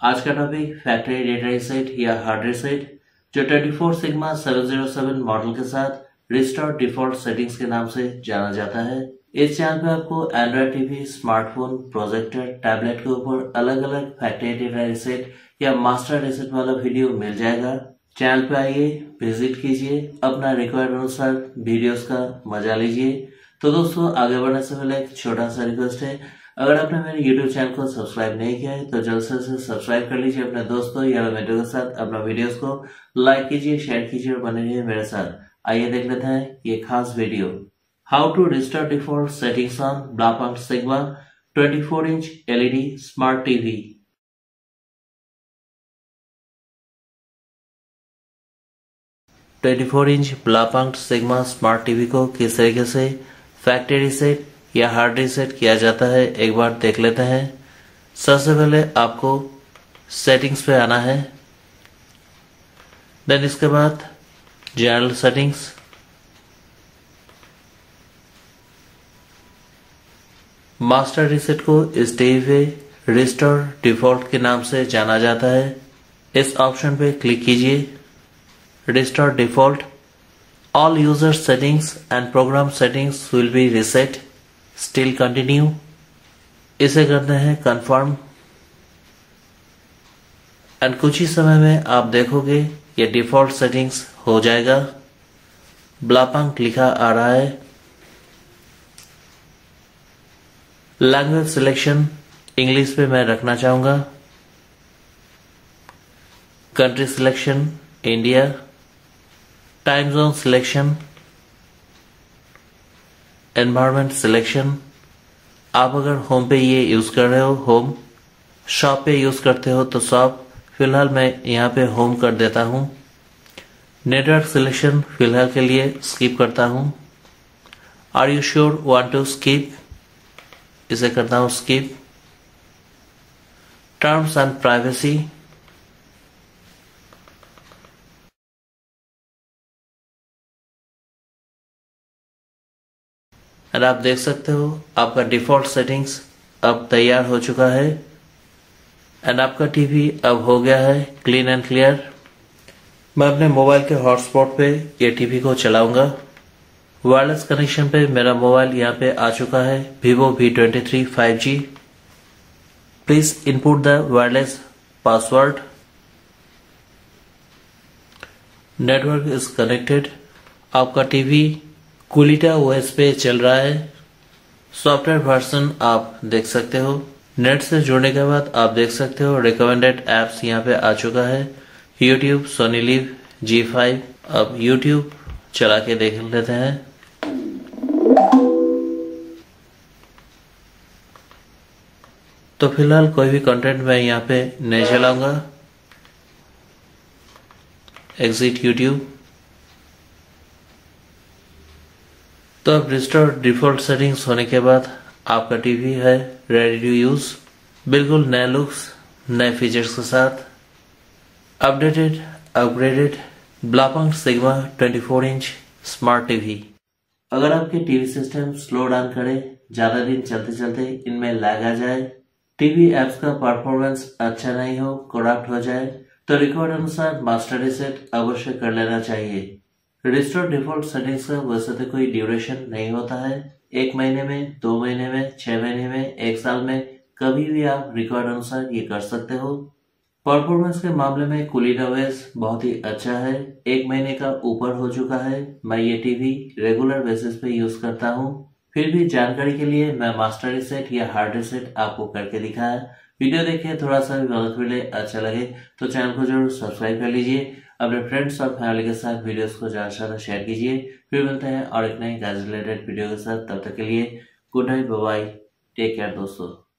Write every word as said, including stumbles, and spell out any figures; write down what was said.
आज का topic factory data reset या हार्ड रीसेट जो twenty four Sigma seven zero seven model के साथ रिस्टोर डिफॉल्ट सेटिंग्स के नाम से जाना जाता है। इस चैनल पे आपको Android TV, smartphone, projector, tablet के ऊपर अलग अलग फैक्ट्री डेटा रीसेट या मास्टर रीसेट वाला वीडियो मिल जाएगा। चैनल पे आइए, विजिट कीजिए, अपना रिक्वायर्ड अनुसार वीडियोस का मजा लीजिए। तो दोस्तों, आगे बढ़ने से पहले एक छोटा सा रिक्वेस्ट है, अगर आपने मेरे यूट्यूब चैनल को सब्सक्राइब नहीं किया है तो जल्द से जल्द सब्सक्राइब कर लीजिए अपने दोस्तों या मित्रों के साथ। अपना वीडियोस को लाइक कीजिए, शेयर कीजिए और बने रहिए मेरे साथ। आइए देख लेते हैं ये खास video, how to restore default settings on Blaupunkt Sigma twenty four inch LED smart TV. Twenty four inch Blaupunkt Sigma smart TV को किस तरीके से फैक्ट्री रीसेट या हार्ड रीसेट किया जाता है एक बार देख लेते हैं। सबसे पहले आपको सेटिंग्स पे आना है, देन इसके बाद जनरल सेटिंग्स, मास्टर रीसेट को इस टीवी पे रिस्टोर डिफॉल्ट के नाम से जाना जाता है। इस ऑप्शन पे क्लिक कीजिए, restore default, all user settings and program settings will be reset, still continue. इसे करते हैं कंफर्म एंड कुछ ही समय में आप देखोगे ये डिफॉल्ट सेटिंग्स हो जाएगा। ब्लापंक्ट लिखा आ रहा है। लैंग्वेज सिलेक्शन इंग्लिश पे मैं रखना चाहूंगा। Country selection India. Time zone selection, environment selection. आप अगर होम पे ये यूज कर रहे हो होम, शॉप पे यूज करते हो तो शॉप, फिलहाल मैं यहाँ पे होम कर देता हूँ। नेटवर्क सिलेक्शन फिलहाल के लिए स्किप करता हूँ। Are you sure want to skip, इसे करता हूँ स्किप। टर्म्स एंड प्राइवेसी, और आप देख सकते हो आपका डिफॉल्ट सेटिंग्स अब तैयार हो चुका है एंड आपका टीवी अब हो गया है क्लीन एंड क्लियर। मैं अपने मोबाइल के हॉटस्पॉट पे ये टीवी को चलाऊंगा। वायरलेस कनेक्शन पे मेरा मोबाइल यहाँ पे आ चुका है, Vivo V twenty three five G. Please input the wireless password. Network is connected. आपका टीवी कुलिटा ओएस पे चल रहा है। सॉफ्टवेयर वर्जन आप देख सकते हो। नेट से जुड़ने के बाद आप देख सकते हो रिकमेंडेड एप्स यहाँ पे आ चुका है, YouTube, Sony LIV, Zee five. अब यूट्यूब चला के देख लेते हैं। तो फिलहाल कोई भी कंटेंट मैं यहाँ पे नहीं चलाऊंगा। Exit YouTube. तो अब रिस्टोर डिफॉल्ट सेटिंग्स होने के बाद आपका टीवी है रेडी टू यूज, बिल्कुल नए लुक्स, नए फीचर्स के साथ। Updated upgraded Blaupunkt Sigma twenty four inch smart TV. अगर आपके टीवी सिस्टम स्लो डाउन करे, ज्यादा दिन चलते चलते इनमें लैग आ जाए, टीवी एप्स का परफॉर्मेंस अच्छा नहीं हो, करप्ट हो जाए, तो रिकॉर्ड अनुसार मास्टर रीसेट अवश्य कर लेना चाहिए। रिस्टोर डिफॉल्ट सेटिंग्स का वैसे तो कोई ड्यूरेशन नहीं होता है। एक महीने में, दो महीने में, छह महीने में, एक साल में, कभी भी आप रिकॉर्ड अनुसार ये कर सकते हो। परफॉर्मेंस के मामले में कुलिटा ओएस बहुत ही अच्छा है। एक महीने का ऊपर हो चुका है। मैं ये टीवी रेगुलर बेसिस पे यूज करता हूँ। फिर भी जानकारी के लिए मैं मास्टर रीसेट या हार्ड रीसेट आपको करके दिखाया। वीडियो देखिए, थोड़ा सा भी मदद मिले, अच्छा लगे तो चैनल को जरूर सब्सक्राइब कर लीजिए। अपने फ्रेंड्स और फैमिली के साथ वीडियोस को ज्यादा से ज्यादा शेयर कीजिए। फिर मिलते हैं और एक नई गैजेट रिलेटेड वीडियो के साथ। तब तक के लिए good night, bye bye, take care दोस्तों।